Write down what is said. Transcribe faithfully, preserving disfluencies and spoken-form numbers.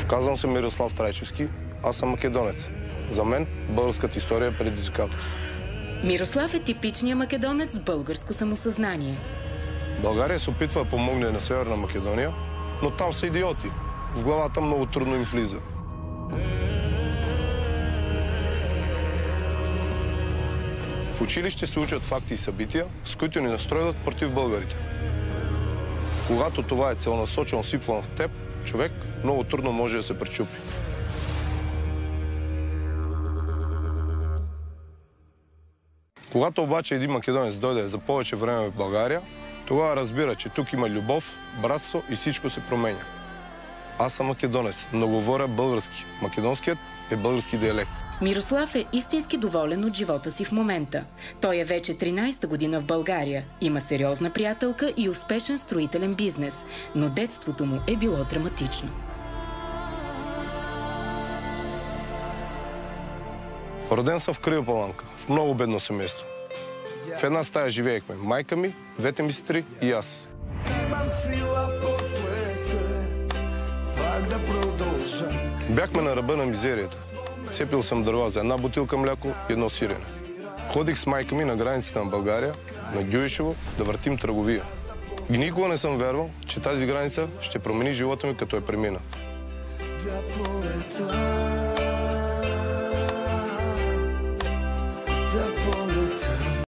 Казвам се Мирослав Трайчевски, аз съм македонец. За мен българската история е предизвикателство. Мирослав е типичният македонец с българско самосъзнание. България се опитва да помогне на Северна Македония, но там са идиоти. В главата много трудно им влиза. В училище се учат факти и събития, с които ни настройват против българите. Когато това е целенасочено сипвано в теб, човек много трудно може да се пречупи. Когато обаче един македонец дойде за повече време в България, тогава разбира, че тук има любов, братство и всичко се променя. Аз съм македонец, но говоря български. Македонският е български диалект. Мирослав е истински доволен от живота си в момента. Той е вече тринайсета година в България. Има сериозна приятелка и успешен строителен бизнес. Но детството му е било драматично. Роден съм в Кривопаланка, в много бедно семейство. В една стая живеехме майка ми, двете ми сестри и аз. Бяхме на ръба на мизерията. Цепил съм дърва за една бутилка мляко и едно сирене. Ходих с майка ми на границата на България, на Гюешево, да въртим търговия. И никога не съм вярвал, че тази граница ще промени живота ми, като е премина.